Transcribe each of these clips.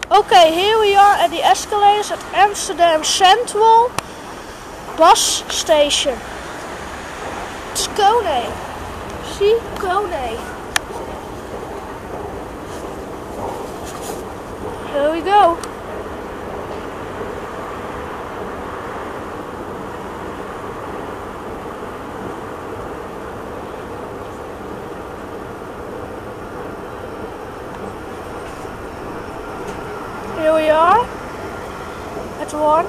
Okay, here we are at the escalators at Amsterdam Central bus station. It's Kone. See, Kone. Here we go. Here we are at 1.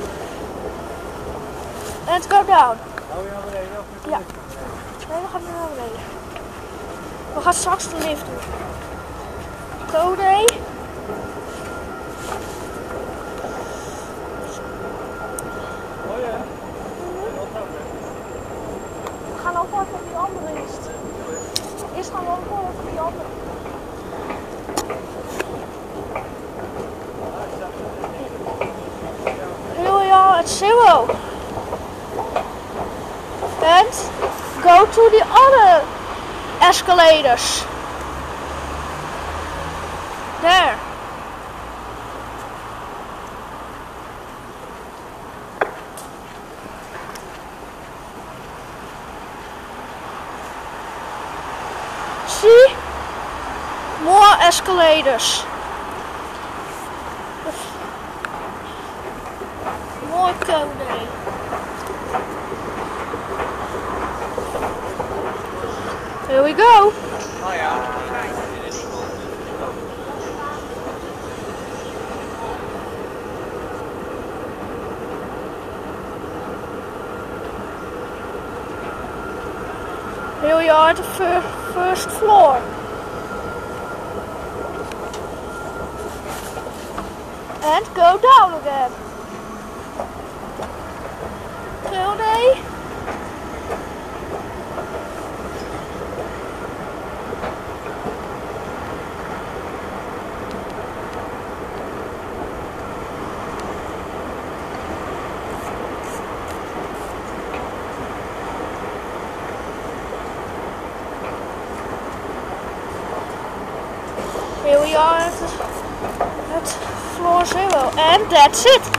Let's go down. Oh, weer naar beneden? Of moet je Ja. naar beneden? Nee, we gaan nu naar beneden. We gaan straks de lift doen. Code. Oh ja. We gaan ook wat op die andere eerst. Eerst gaan we ook wat op die andere. Here we are at 0. And go to the other escalators. There. See? More escalators. More code. Here we go. Oh ja. Here we are at the first floor. And go down again. Tilde. Here we are at floor 0, and that's it.